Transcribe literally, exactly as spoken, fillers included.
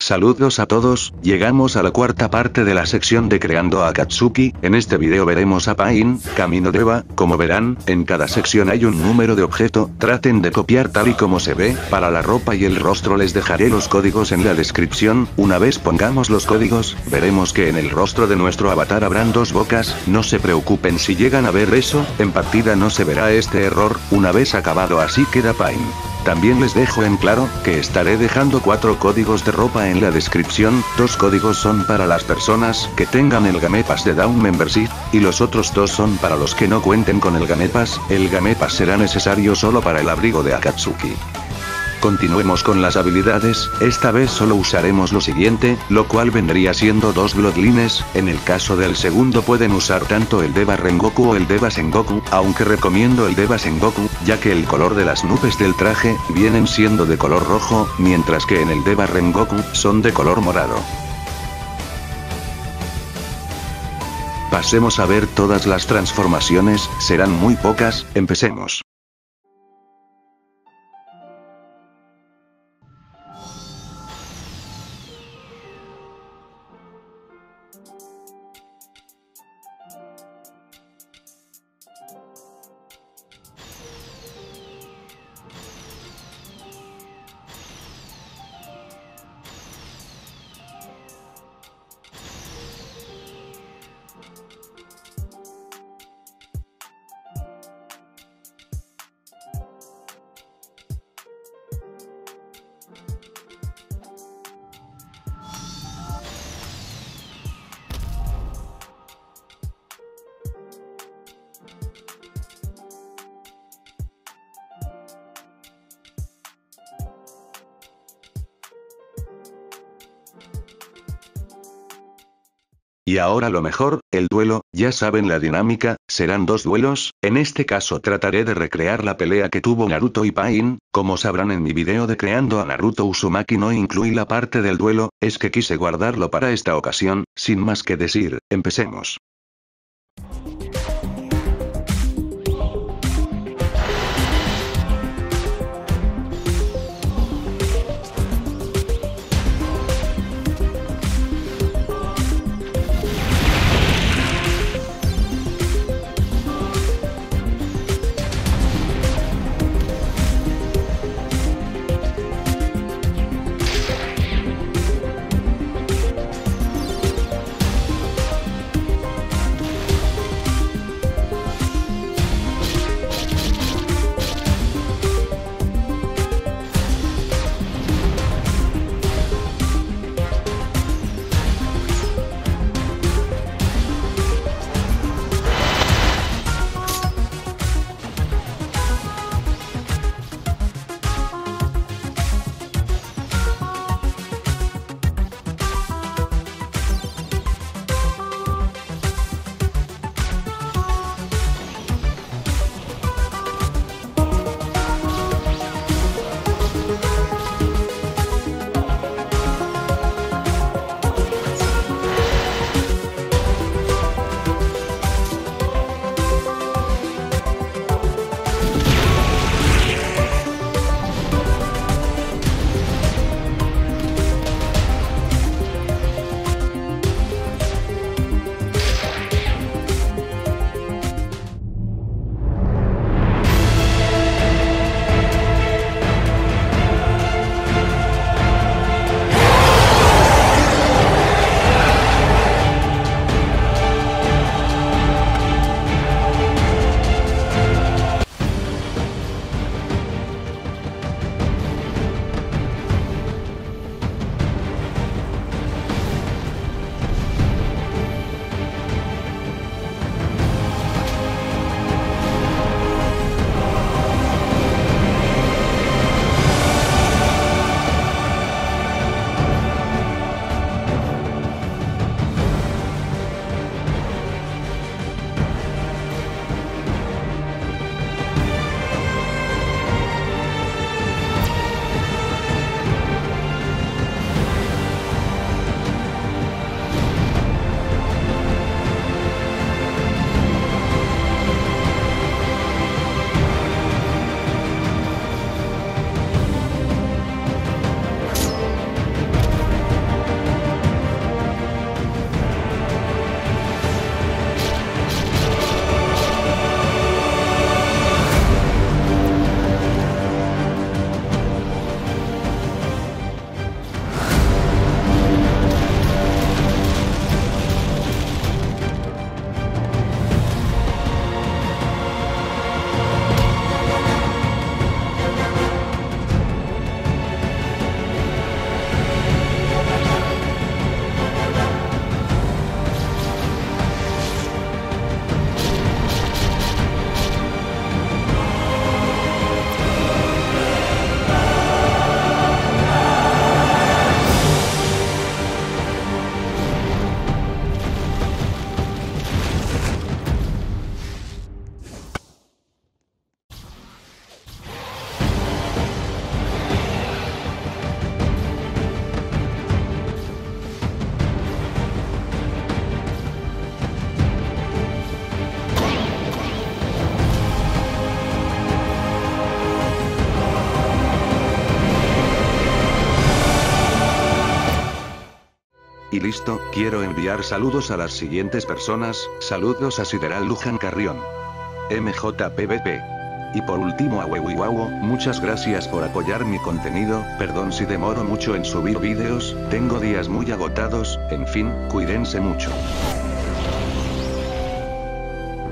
Saludos a todos, llegamos a la cuarta parte de la sección de Creando a Akatsuki. En este video veremos a Pain, camino de Eva. Como verán, en cada sección hay un número de objeto, traten de copiar tal y como se ve. Para la ropa y el rostro les dejaré los códigos en la descripción. Una vez pongamos los códigos, veremos que en el rostro de nuestro avatar habrán dos bocas. No se preocupen si llegan a ver eso, en partida no se verá este error. Una vez acabado así queda Pain. También les dejo en claro, que estaré dejando cuatro códigos de ropa en la descripción. Dos códigos son para las personas que tengan el Game Pass de Down Membership, y los otros dos son para los que no cuenten con el Game Pass. El Game Pass será necesario solo para el abrigo de Akatsuki. Continuemos con las habilidades, esta vez solo usaremos lo siguiente, lo cual vendría siendo dos Bloodlines. En el caso del segundo pueden usar tanto el Deva Rengoku o el Deva Sengoku, aunque recomiendo el Deva Sengoku, ya que el color de las nubes del traje vienen siendo de color rojo, mientras que en el Deva Rengoku son de color morado. Pasemos a ver todas las transformaciones, serán muy pocas, empecemos. Y ahora lo mejor, el duelo. Ya saben la dinámica, serán dos duelos. En este caso trataré de recrear la pelea que tuvo Naruto y Pain. Como sabrán en mi video de Creando a Naruto Uzumaki no incluí la parte del duelo, es que quise guardarlo para esta ocasión. Sin más que decir, empecemos. Y listo, quiero enviar saludos a las siguientes personas, saludos a Sideral Luján Carrión. M J P V P. Y por último a Wewiwawo, muchas gracias por apoyar mi contenido, perdón si demoro mucho en subir vídeos, tengo días muy agotados, en fin, cuídense mucho.